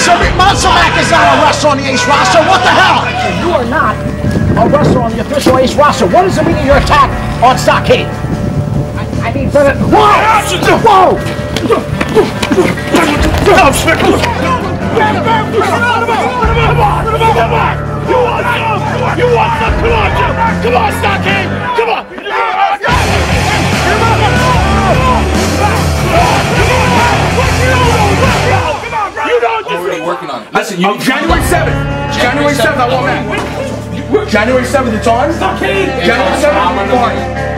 Monsta Mac is not a wrestler on the Ace roster. What the hell? You are not a wrestler on the official Ace roster. What is the meaning of your attack on Stockade? I need better. Whoa! You want some? Come on, Stockade! Come on! You don't just already working on it. Listen, January 7th. January 7th, I want that. January 7th, it's on? January 7th, I'm on.